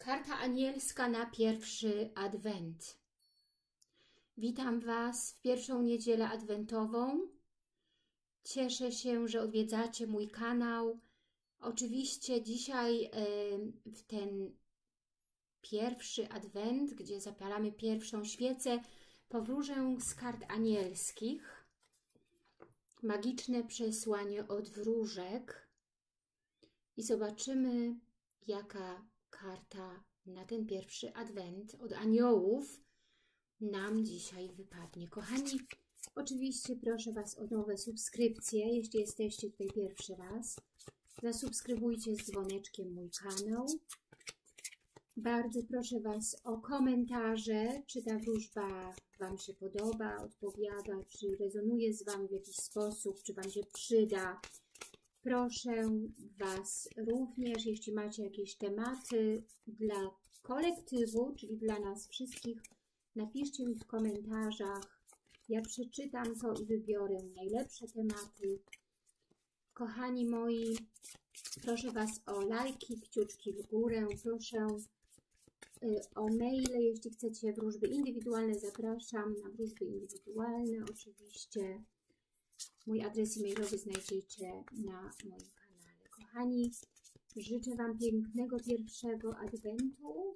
Karta anielska na pierwszy adwent. Witam Was w pierwszą niedzielę adwentową. Cieszę się, że odwiedzacie mój kanał. Oczywiście dzisiaj w ten pierwszy adwent, gdzie zapalamy pierwszą świecę, powróżę z kart anielskich. Magiczne przesłanie od wróżek. I zobaczymy, jaka karta na ten pierwszy adwent od aniołów nam dzisiaj wypadnie. Kochani, oczywiście proszę Was o nowe subskrypcje, jeśli jesteście tutaj pierwszy raz. Zasubskrybujcie z dzwoneczkiem mój kanał. Bardzo proszę Was o komentarze, czy ta wróżba Wam się podoba, odpowiada, czy rezonuje z Wami w jakiś sposób, czy Wam się przyda. Proszę Was również, jeśli macie jakieś tematy dla kolektywu, czyli dla nas wszystkich, napiszcie mi w komentarzach. Ja przeczytam to i wybiorę najlepsze tematy. Kochani moi, proszę Was o lajki, kciuczki w górę, proszę o maile, jeśli chcecie wróżby indywidualne, zapraszam na wróżby indywidualne oczywiście. Mój adres e-mailowy znajdziecie na moim kanale. Kochani, życzę Wam pięknego pierwszego adwentu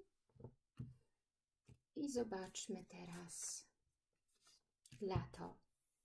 i zobaczmy teraz lato.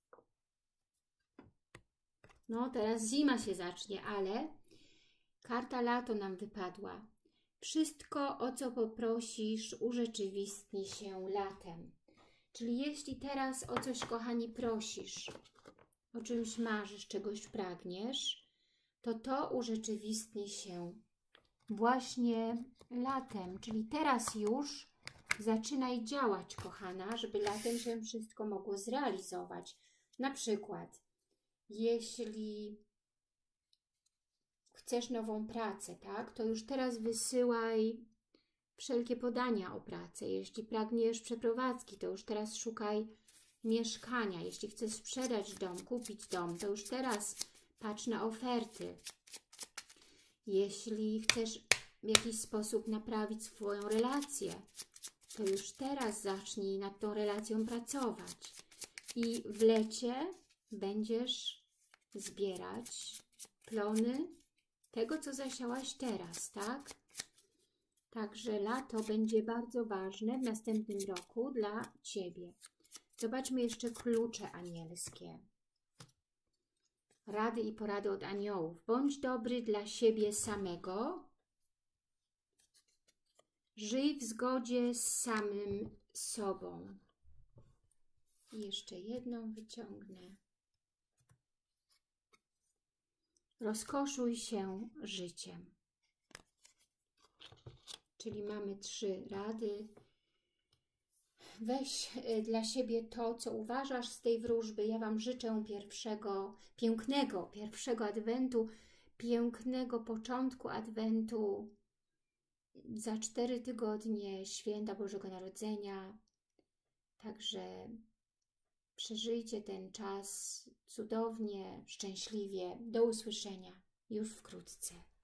No, teraz zima się zacznie, ale karta lato nam wypadła. Wszystko, o co poprosisz, urzeczywistni się latem. Czyli jeśli teraz o coś, kochani, prosisz, o czymś marzysz, czegoś pragniesz, to urzeczywistni się właśnie latem. Czyli teraz już zaczynaj działać, kochana, żeby latem się wszystko mogło zrealizować. Na przykład, jeśli chcesz nową pracę, tak, to już teraz wysyłaj wszelkie podania o pracę. Jeśli pragniesz przeprowadzki, to już teraz szukaj mieszkania. Jeśli chcesz sprzedać dom, kupić dom, to już teraz patrz na oferty. Jeśli chcesz w jakiś sposób naprawić swoją relację, to już teraz zacznij nad tą relacją pracować. I w lecie będziesz zbierać plony tego, co zasiałaś teraz, tak? Także lato będzie bardzo ważne w następnym roku dla Ciebie. Zobaczmy jeszcze klucze anielskie. Rady i porady od aniołów. Bądź dobry dla siebie samego. Żyj w zgodzie z samym sobą. I jeszcze jedną wyciągnę. Rozkoszuj się życiem. Czyli mamy 3 rady. Weź dla siebie to, co uważasz z tej wróżby. Ja Wam życzę pięknego pierwszego adwentu, pięknego początku adwentu. Za 4 tygodnie święta Bożego Narodzenia. Także przeżyjcie ten czas cudownie, szczęśliwie. Do usłyszenia już wkrótce.